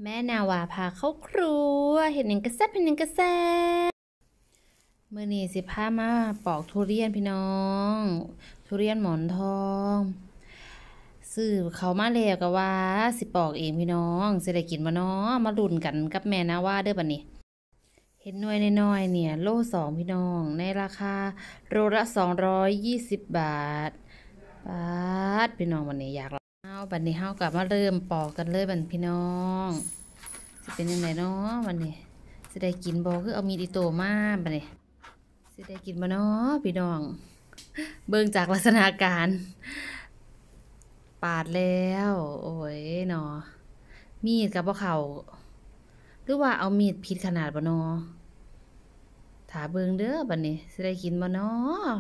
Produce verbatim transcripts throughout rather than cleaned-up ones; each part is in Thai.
แม่นาวาพาเข้าครัวเห็นยังกระแซบเห็นยังกระแซบเมื่อนี้สิพามาปอกทุเรียนพี่น้องทุเรียนหมอนทองซื้อเขามาแล้วก็ว่าสิปอกเองพี่น้องสิได้กินบ่น้อมาลุ้นกันกับแม่นาวาเด้อบัดนี้เห็นหน่วยน้อยๆเนี่ยโลสองพี่น้องในราคาโลละสองร้อยยี่สิบบาทบาทพี่น้องวันนี้อยากเอาบัดนี้เฮากลับมาเริ่มปอกกันเลยบัดพี่น้องสิเป็นยังไงเนาะวันนี้สิได้กินบ่คือเอามีดอิโต้มาบัดนี้สิได้กินบ่เนาะพี่น้องเบิ่งจากลักษณะการปาดแล้วโอ้ยเนาะมีดกับบ่เข้าหรือว่าเอามีดผิดขนาดบ่เนาะถ้าเบิ่งเด้อบัดนี้สิได้กินบ่เนาะ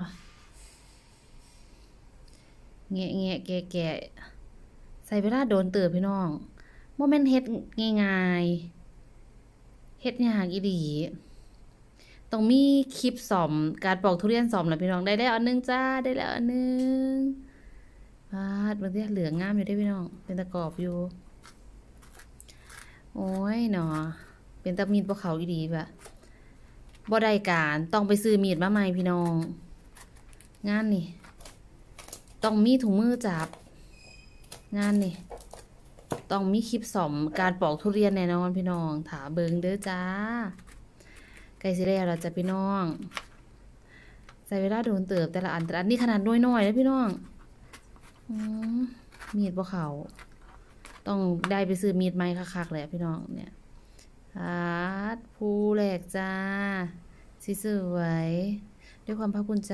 แงะแงะแกะแกะใส่เวลาโดนเติบพี่น้องบ่แม่นเฮ็ดง่ายๆเฮ็ดยากอีหลีต้องมีคลิปสอนการปอกทุเรียนสอนล่ะพี่น้องได้แล้วอันนึงจ้าได้แล้วอันนึงปาดมันเหลืองงามอยู่ได้พี่น้องเป็นตะกอบอยู่โอ้ยเนาะเป็นตะมีดบ่เข้าอีหลีบ่บ่ได้การต้องไปซื้อมีดมาใหม่พี่น้องงานนี่ต้องมีถุงมือจับงานนี่ต้องมีคลิปสอนการปอกทุเรียนแน่นอนพี่น้องถาเบิงเด้อจ้าใกล้สิแล้วเราจะพี่น้องใส่เวลาโดนเติบแต่ละอันแต่ละอันนี่ขนาดน้อยๆแล้วพี่น้องมีดบ่เขาต้องได้ไปซื้อมีดไม้คักๆแหละพี่น้องเนี่ยอาร์ตผู้แหลกจ้าสีสวยด้วยความภาคภูมิใจ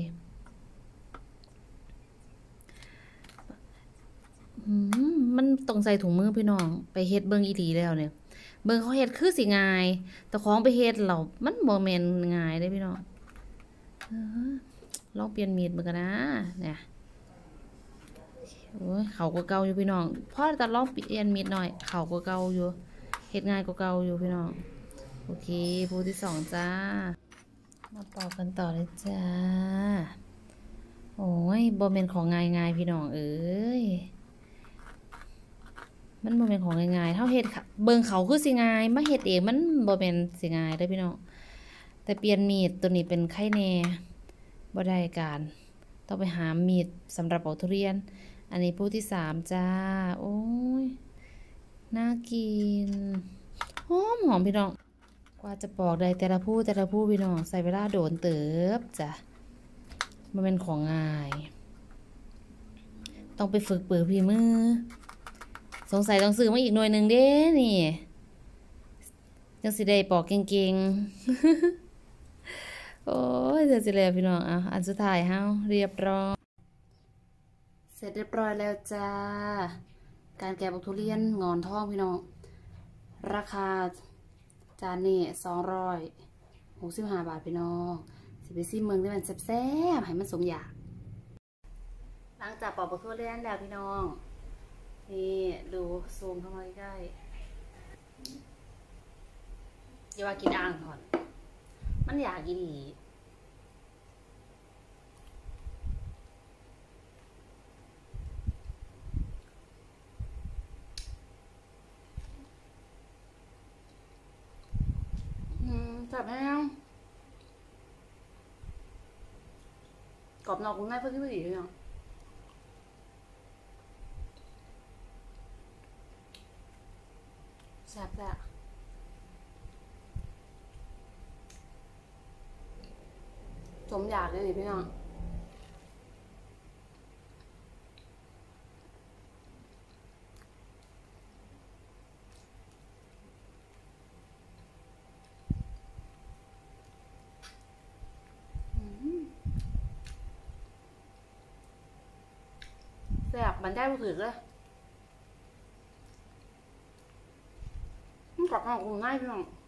มันต้องใส่ถุงมือพี่น้องไปเฮ็ดเบิ่งอีหลีแล้วเนี่ยเบิ่งเขาเฮ็ดคือสิง่ายแต่ของไปเฮ็ดเรามันบ่แม่นง่ายเด้พี่น้องลองเปลี่ยนมีดเหมือนกันนะเนี่ยโอ้ยเขาก็เก่าอยู่พี่น้องพอจะลองเปลี่ยนมีดหน่อยเขาก็เก่าอยู่เฮ็ดง่ายก็เก่าอยู่พี่น้องโอเคผู้ที่สองจ้ามาปอกกันต่อเลยจ้าโอ้ยบ่แม่นของง่ายๆพี่น้องเอ้ยมันบ่เป็นของง่ายๆเท่าเฮ็ดเบิ่งเขาคือสิง่ายมาเฮ็ดเองมันบ่เป็นสิง่ายเด้อพี่น้องแต่เปลี่ยนมีดตัวนี้เป็นไข่แน่บ่ได้การต้องไปหามีดสำหรับปอกทุเรียนอันนี้ผู้ที่สามจ้าโอ้ยน่ากินหอมหอมพี่น้องกว่าจะปอกได้แต่ละผู้แต่ละผู้พี่น้องใส่เวลาโดนเติบจ้ะมันเป็นของง่ายต้องไปฝึกปือพี่มือสงสัยต้องซื้อมาอีกหน่วยหนึ่งเด้นี่จังสิได้ปอกเก่งๆโอ้ยเดี๋ยวสิเลยพี่น้องอ่ะอันสุดท้ายเฮาเรียบร้อยเสร็จเรียบร้อยแล้วจ้าการแกะปอกทุเรียนงอนทองพี่น้องราคาจานนี้สองร้อยหกสิบห้าบาทพี่น้องสิไปซิมเมืองได้มันแซ่บๆให้มันสมอยากหลังจากปอกปอกทุเรียนแล้วพี่น้องนี่ดูซูมเข้ามาใกล้อย่าว่ากินอ่างก่อนมันอยากกินอีกอืมจับให้ยังกรอบนอกง่ายเพื่อที่ไม่ดีเลยเนาะแซ่บแหละสมอยากเลยพี่น้องแซ่บมันได้ผู้ถือเลยมันกรอบนอกง่ายพี่น้อง